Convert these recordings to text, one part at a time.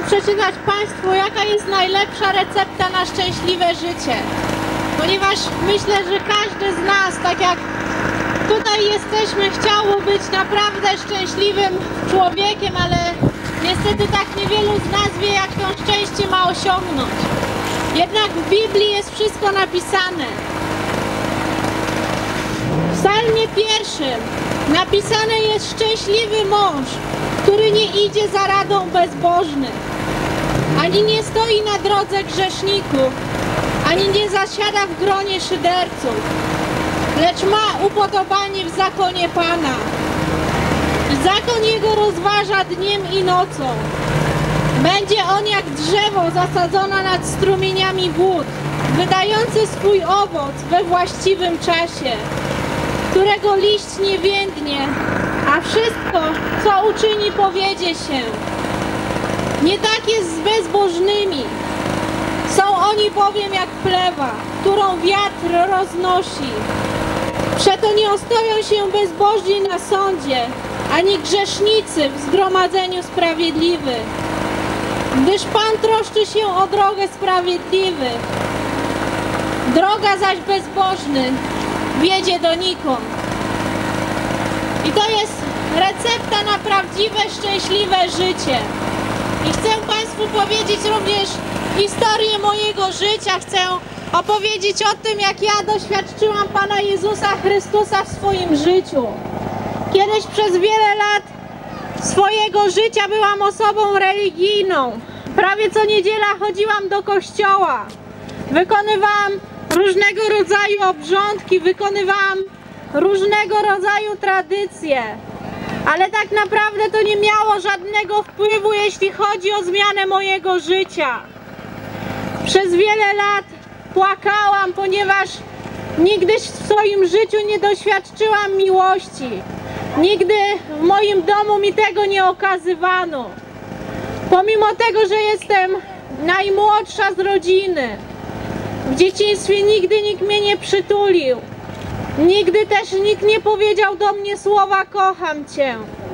przeczytać Państwu, jaka jest najlepsza recepta na szczęśliwe życie. Ponieważ myślę, że każdy z nas, tak jak tutaj jesteśmy, chciało być naprawdę szczęśliwym człowiekiem, ale niestety tak niewielu z nas wie, jak to szczęście ma osiągnąć. Jednak w Biblii jest wszystko napisane. W Psalmie 1 napisane jest: szczęśliwy mąż, który nie idzie za radą bezbożnych, ani nie stoi na drodze grzeszników, ani nie zasiada w gronie szyderców, lecz ma upodobanie w zakonie Pana. I zakon jego rozważa dniem i nocą. Będzie on jak drzewo zasadzone nad strumieniami wód, wydające swój owoc we właściwym czasie, którego liść nie więdnie, a wszystko, co uczyni, powiedzie się. Nie tak jest z bezbożnymi. Są oni bowiem jak plewa, którą wiatr roznosi. Przeto nie ostoją się bezbożni na sądzie, ani grzesznicy w zgromadzeniu sprawiedliwych. Gdyż Pan troszczy się o drogę sprawiedliwych, droga zaś bezbożnych wiedzie donikąd. I to jest recepta na prawdziwe, szczęśliwe życie. I chcę Państwu powiedzieć również historię mojego życia. Chcę opowiedzieć o tym, jak ja doświadczyłam Pana Jezusa Chrystusa w swoim życiu. Kiedyś przez wiele lat swojego życia byłam osobą religijną. Prawie co niedziela chodziłam do kościoła. Wykonywałam różnego rodzaju obrządki, wykonywałam różnego rodzaju tradycje. Ale tak naprawdę to nie miało żadnego wpływu, jeśli chodzi o zmianę mojego życia. Przez wiele lat płakałam, ponieważ nigdy w swoim życiu nie doświadczyłam miłości. Nigdy w moim domu mi tego nie okazywano. Pomimo tego, że jestem najmłodsza z rodziny, w dzieciństwie nigdy nikt mnie nie przytulił. Nigdy też nikt nie powiedział do mnie słowa kocham Cię.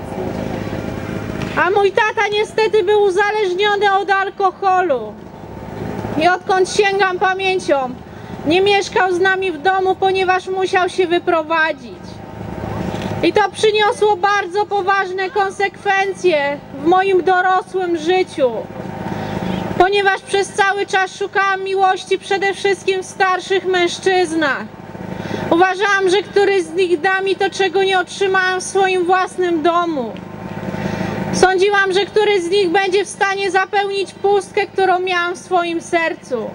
A mój tata niestety był uzależniony od alkoholu. I odkąd sięgam pamięcią, nie mieszkał z nami w domu, ponieważ musiał się wyprowadzić. I to przyniosło bardzo poważne konsekwencje w moim dorosłym życiu. Ponieważ przez cały czas szukałam miłości przede wszystkim w starszych mężczyznach. Uważałam, że któryś z nich da mi to, czego nie otrzymałam w swoim własnym domu. Sądziłam, że któryś z nich będzie w stanie zapełnić pustkę, którą miałam w swoim sercu.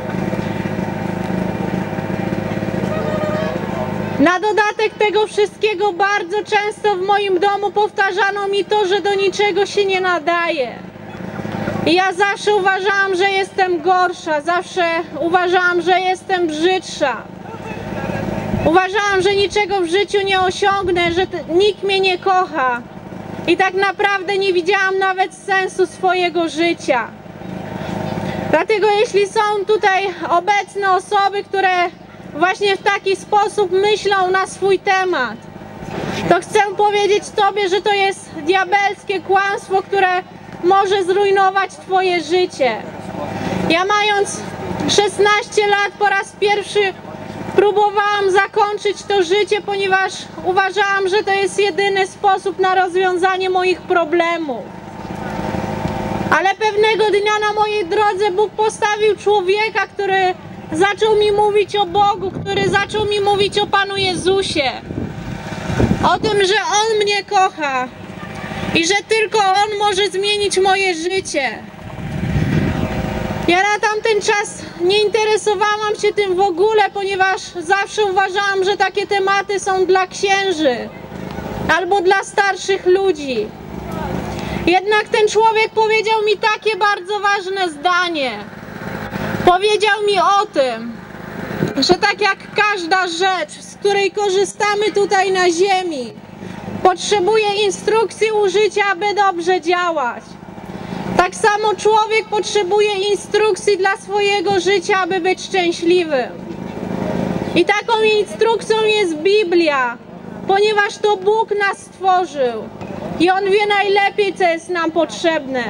Na dodatek tego wszystkiego bardzo często w moim domu powtarzano mi to, że do niczego się nie nadaje. I ja zawsze uważałam, że jestem gorsza, zawsze uważałam, że jestem brzydsza. Uważałam, że niczego w życiu nie osiągnę, że nikt mnie nie kocha. I tak naprawdę nie widziałam nawet sensu swojego życia. Dlatego jeśli są tutaj obecne osoby, które właśnie w taki sposób myślą na swój temat, to chcę powiedzieć Tobie, że to jest diabelskie kłamstwo, które może zrujnować Twoje życie. Ja mając 16 lat po raz pierwszy próbowałam zakończyć to życie, ponieważ uważałam, że to jest jedyny sposób na rozwiązanie moich problemów. Ale pewnego dnia na mojej drodze Bóg postawił człowieka, który zaczął mi mówić o Bogu, który zaczął mi mówić o Panu Jezusie. O tym, że On mnie kocha i że tylko On może zmienić moje życie. Ja na tamten czas nie interesowałam się tym w ogóle, ponieważ zawsze uważałam, że takie tematy są dla księży albo dla starszych ludzi. Jednak ten człowiek powiedział mi takie bardzo ważne zdanie. Powiedział mi o tym, że tak jak każda rzecz, z której korzystamy tutaj na ziemi, potrzebuje instrukcji użycia, aby dobrze działać. Tak samo człowiek potrzebuje instrukcji dla swojego życia, aby być szczęśliwym. I taką instrukcją jest Biblia, ponieważ to Bóg nas stworzył i On wie najlepiej, co jest nam potrzebne.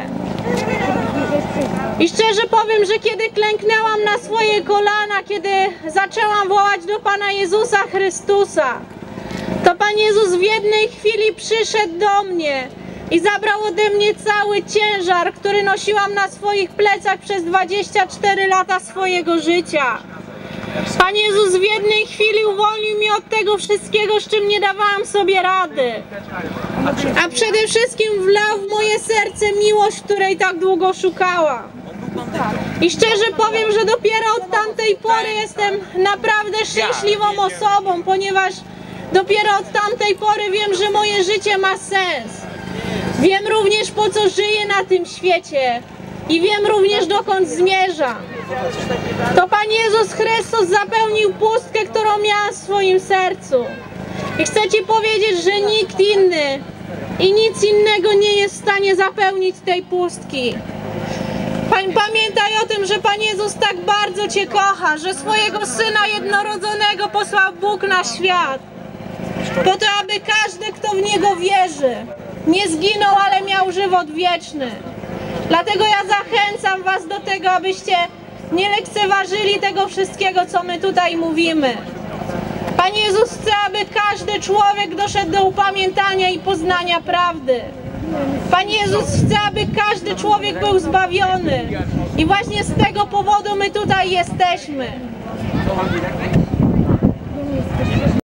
I szczerze powiem, że kiedy klęknęłam na swoje kolana, kiedy zaczęłam wołać do Pana Jezusa Chrystusa, to Pan Jezus w jednej chwili przyszedł do mnie i zabrał ode mnie cały ciężar, który nosiłam na swoich plecach przez 24 lata swojego życia. Pan Jezus w jednej chwili uwolnił mnie od tego wszystkiego, z czym nie dawałam sobie rady. A przede wszystkim wlał w moje serce miłość, której tak długo szukałam. I szczerze powiem, że dopiero od tamtej pory jestem naprawdę szczęśliwą osobą, ponieważ dopiero od tamtej pory wiem, że moje życie ma sens. Wiem również, po co żyję na tym świecie i wiem również, dokąd zmierzam. To Pan Jezus Chrystus zapełnił pustkę, którą miałam w swoim sercu. I chcę Ci powiedzieć, że nikt inny i nic innego nie jest w stanie zapełnić tej pustki. Pamiętaj o tym, że Pan Jezus tak bardzo Cię kocha, że swojego Syna jednorodzonego posłał Bóg na świat, po to, aby każdy, kto w Niego wierzy, nie zginął, ale miał żywot wieczny. Dlatego ja zachęcam Was do tego, abyście nie lekceważyli tego wszystkiego, co my tutaj mówimy. Pan Jezus chce, aby każdy człowiek doszedł do upamiętania i poznania prawdy. Pan Jezus chce, aby każdy człowiek był zbawiony. I właśnie z tego powodu my tutaj jesteśmy.